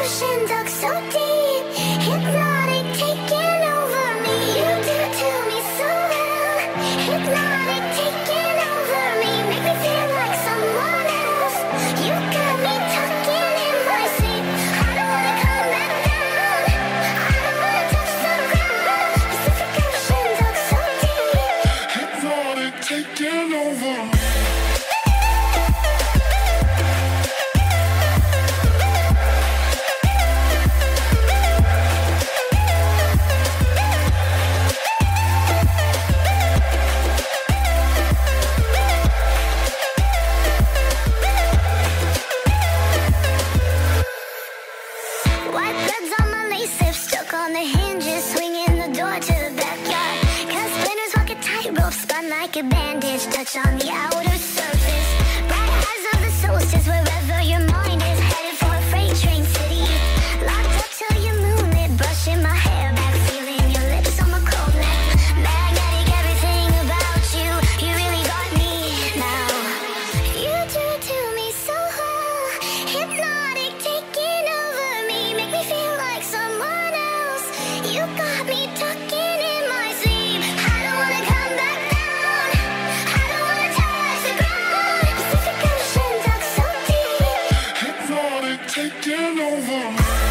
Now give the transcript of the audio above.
ocean dug so deep, hypnotic taking over me. You do to me so well, hypnotic taking over me. Make me feel like someone else. You got me tucking in my sleep. I don't wanna come back down, I don't wanna touch the ground. Pacific ocean dug so deep, hypnotic taking over me. White bloods on my lace lips, stuck on the hinges, swinging the door to the backyard. Cut splinters, walk a tightrope, spun like a bandage, touch on the outer surface. Bright eyes of the solstice, wherever your mind is, headed for a freight train city. Locked up till your moonlit, brushing my hair back, feeling your lips on my cold neck. Magnetic, everything about you, you really got me now. You do to me so well, hypnotic taking over me. Make me feel like someone else. You got me tucking in my sleep. I don't wanna come back down, I don't wanna touch the ground. Pacific ocean dug so deep, hypnotic taking over me.